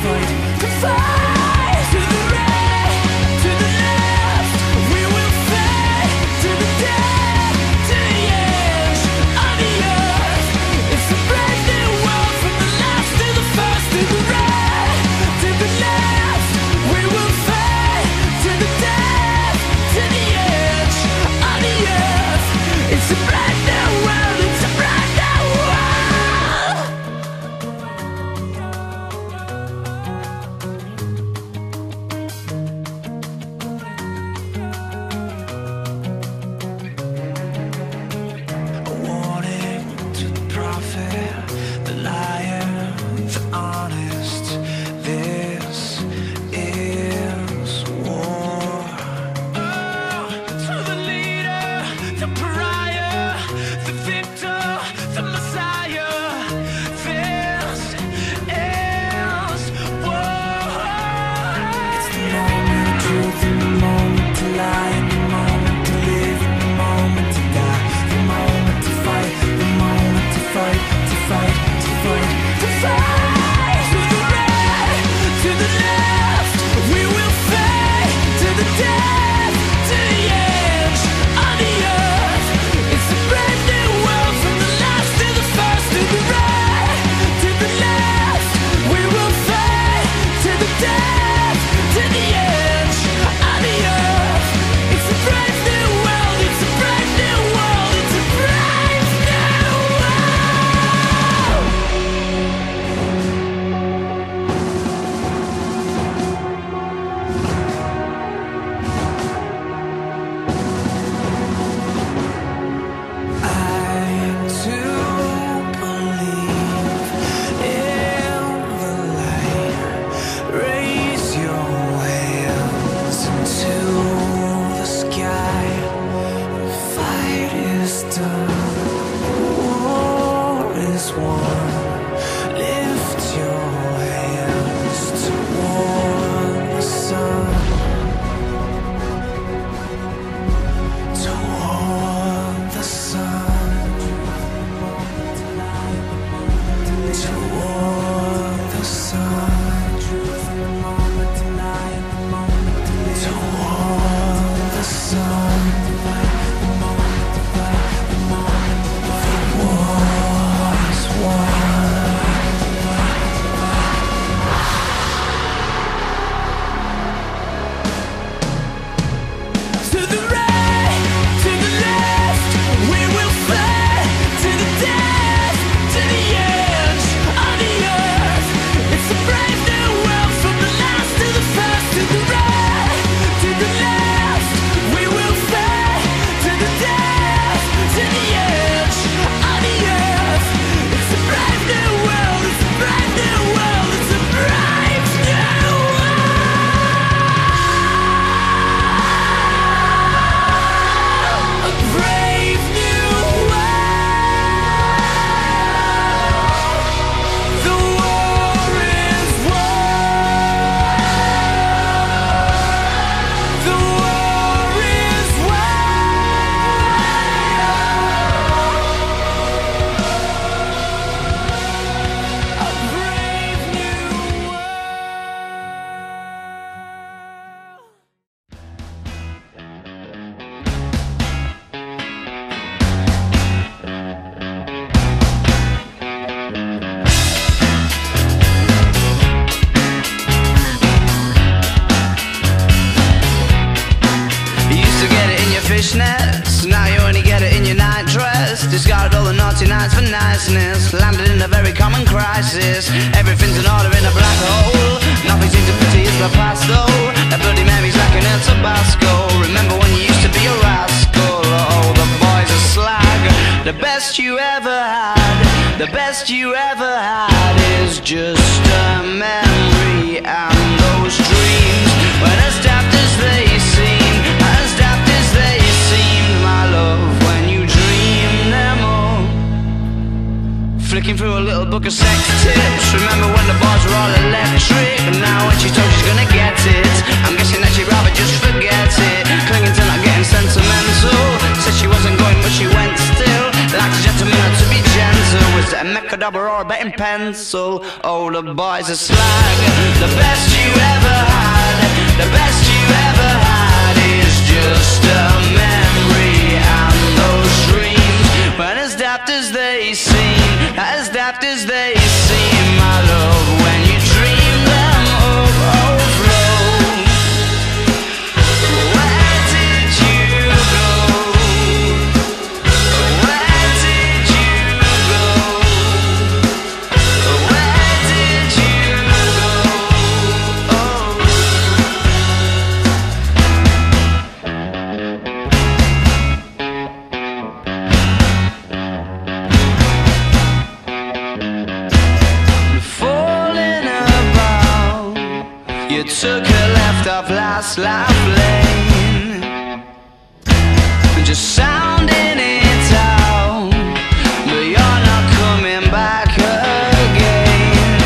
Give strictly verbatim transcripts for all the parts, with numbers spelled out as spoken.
fishnets. Now you only get it in your night dress. Discarded all the naughty nights for niceness. Landed in a very common crisis. Everything's in order in a black hole. Nothing seems to pity is the past though. That bloody memory's like an El Tabasco. Remember when you used to be a rascal? Oh, the boys are slag. The best you ever had, the best you ever had is just a memory. And those dreams, when as daft as they seem, as daft as they seemed, my love, when you dream them all. Flicking through a little book of sex tips. Remember when the bars were all electric? And now when she told she's gonna get it, I'm guessing that she'd rather just forget it. Clinging to not getting sentimental. Said she wasn't going but she went still. Like a gentleman had to be gentle. Was it a Mecca double or or a betting pencil. Oh, the boys are slag. The best you ever had, the best you ever had is just a memory. And those dreams, when as daft as they seem, as daft as they seem, my love, when you dream them overflow. Where did you go? Where did you go? Where did you go? Oh. Falling about, you took a left off last life lane, just sounding it out, but you're not coming back again.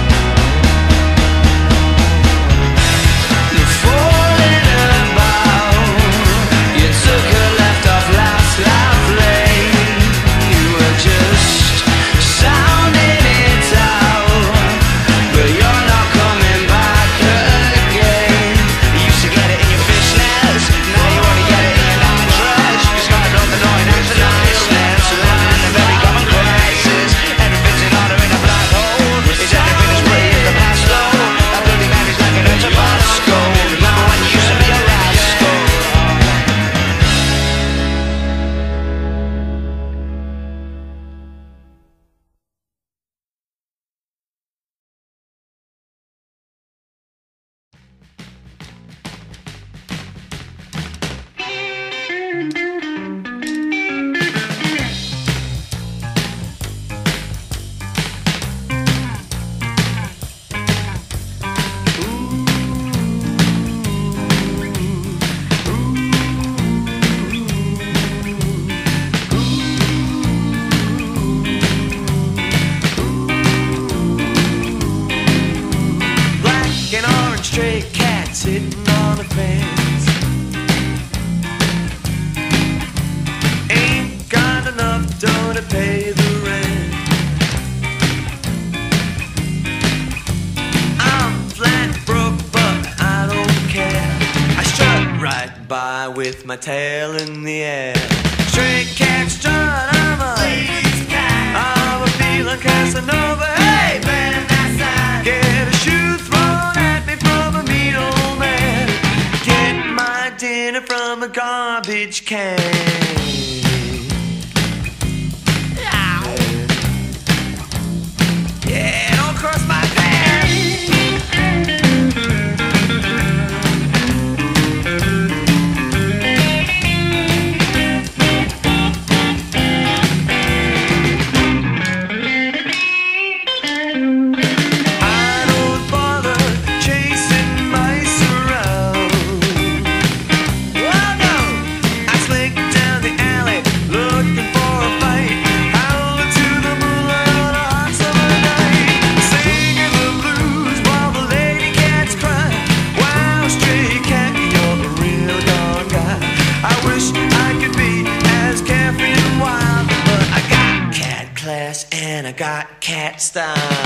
Falling about, you took a left off last life lane, you were just sounding it out, but you're not coming back again. You used to get it in your fishnets, now you only get it in your nightdress. You started off annoying and the niceness, landing in a very common crisis. Everything's in order in a black hole. Is everything as pretty as the past though? That bloody man is like an Tabasco. Remember when you used to be a rascal? Black and orange stray cat sitting on a fence. Ain't got enough dough to pay the rent. I'm flat broke, but I don't care. I strut right by with my tail in the air. Stray cat strut, I'm a ladies' cat. I'm a feeling Casanova. Hey, man, that's get a shoe thrown at me from a mean old man. Get my dinner from a garbage can. Yeah, don't cross my path. I don't bother chasing mice around. Oh no, I slink down the alley looking for a fight, howling to the moonlight on a hot summer night, singing the blues while the lady cats cry. Wow, stray cat, you're a real darn guy. I wish I could be as carefree and wild, but I got cat class and I got cat style.